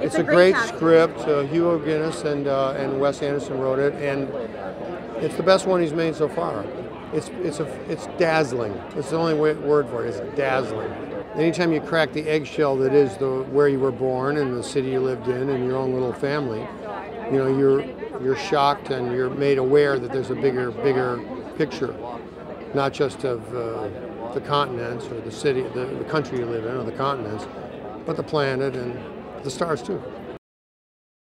It's a great script. Hugo Guinness and Wes Anderson wrote it, and it's the best one he's made so far. It's dazzling. It's the only word for it. It's dazzling. Anytime you crack the eggshell that is where you were born and the city you lived in and your own little family, you know, you're shocked and you're made aware that there's a bigger picture, not just of the continents or the city, the country you live in, or the continents, but the planet and the stars too.